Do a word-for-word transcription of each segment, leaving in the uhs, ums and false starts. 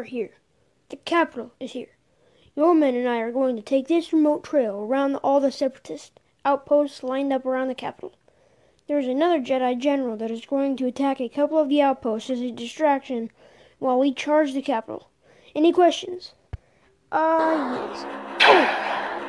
are here. The capital is here. Your men and I are going to take this remote trail around all the separatist outposts lined up around the capital. There is another Jedi general that is going to attack a couple of the outposts as a distraction while we charge the capital. Any questions? Ah, uh, yes. Oh!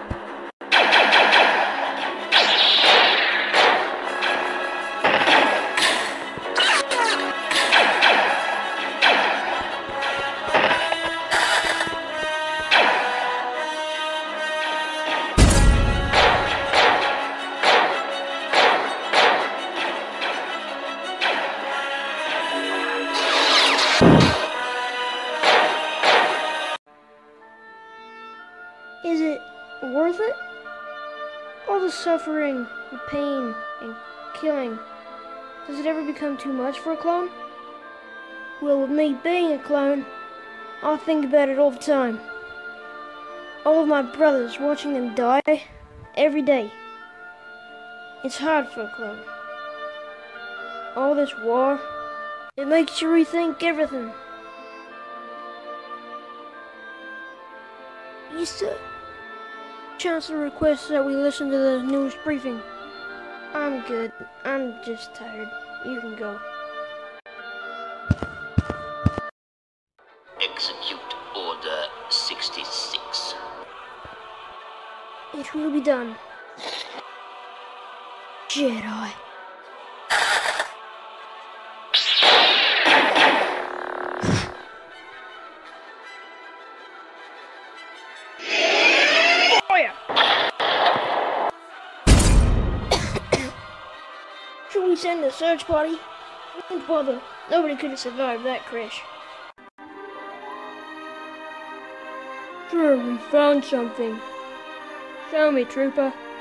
Is it worth it? All the suffering, and pain, and killing. Does it ever become too much for a clone? Well, with me being a clone, I think about it all the time. All of my brothers, watching them die every day. It's hard for a clone. All this war, it makes you rethink everything. You said Chancellor requests that we listen to the news briefing. I'm good. I'm just tired. You can go. Execute Order sixty-six. It will be done. Jedi. Should we send a search party? Don't bother. Nobody could have survived that crash. Sure, we found something. Show me, trooper.